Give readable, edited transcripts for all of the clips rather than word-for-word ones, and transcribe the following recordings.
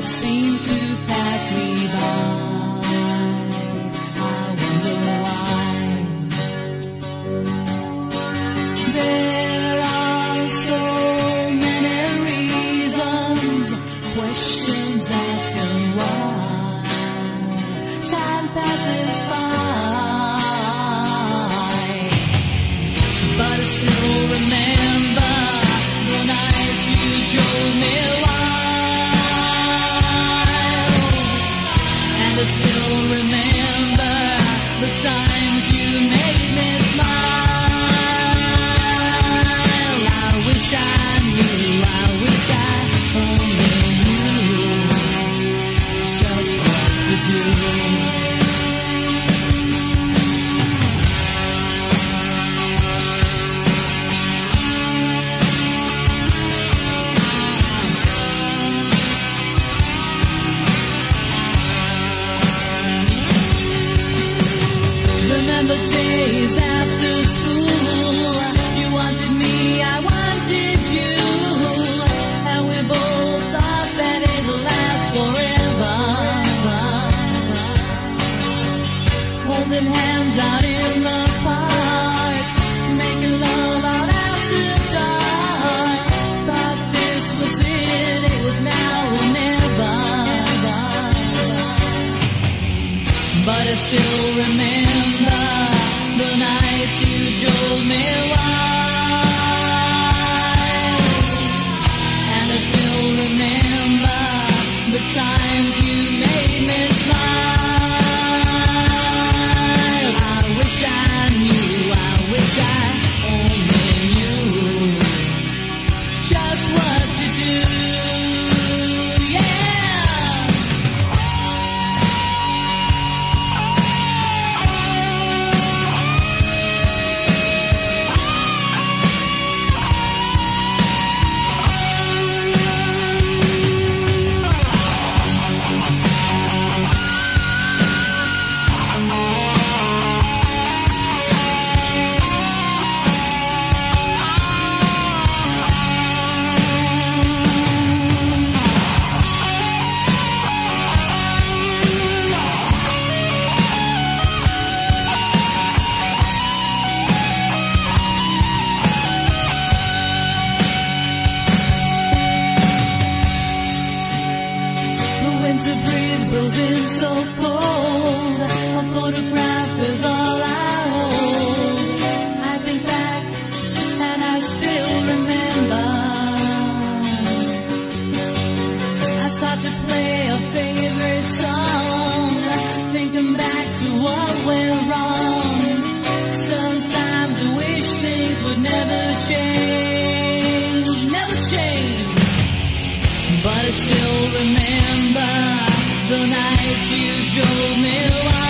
seem to pass me by. I wonder why. There are so many reasons, questions asking why. Time passes by, but I still remember the night you drove me wild, and I still remember the times you made me smile. I wish I knew, I wish I only knew just what to do. Remember days after school, you wanted me, I wanted you, and we both thought that it'd last forever. Holding hands out in the park, making love out after dark. Thought this was it was now or never. But I still remember the nights you drove me wild, and I still remember the times you made me smile. I wish I knew, I wish I only knew just what to do. Winter breeze blows in so cold. A photograph is all I hold. I think back and I still remember. I start to play a favorite song, thinking back to what went wrong. Sometimes I wish things would never change, never change. But I still remember the nights you drove me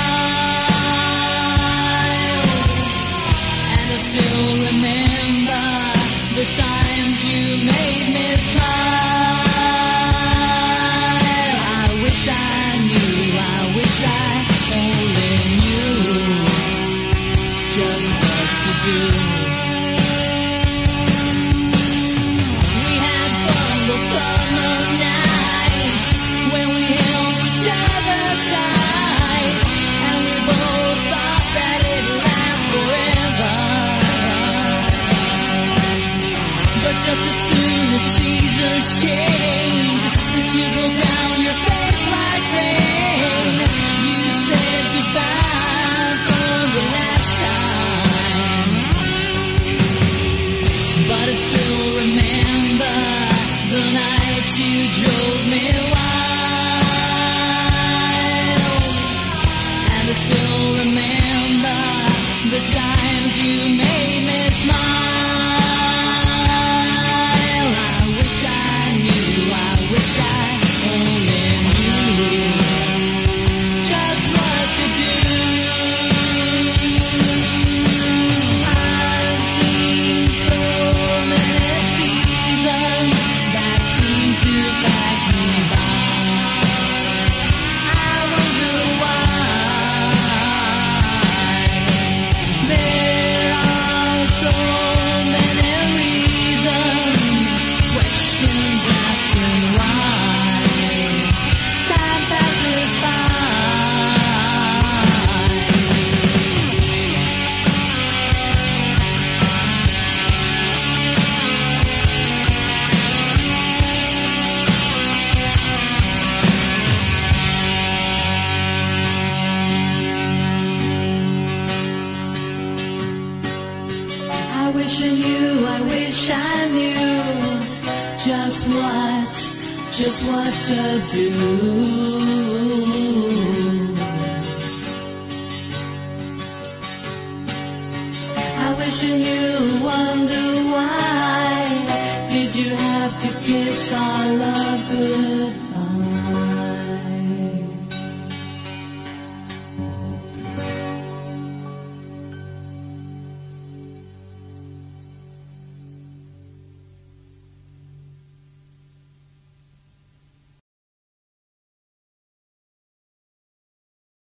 wild, and I still remember the times you made me smile. I wish I knew, I wish I only knew just what to do. We had fun the summer nights when we held each other tight, and we both thought that it'd last forever. But just as soon as seasons change, the tears roll down your face like rain. You said goodbye for the last time, but I still remember the nights you drove me wild, and I still remember the times you made me smile. I wish I knew, I wish I only watching you, I wish I knew just what to do.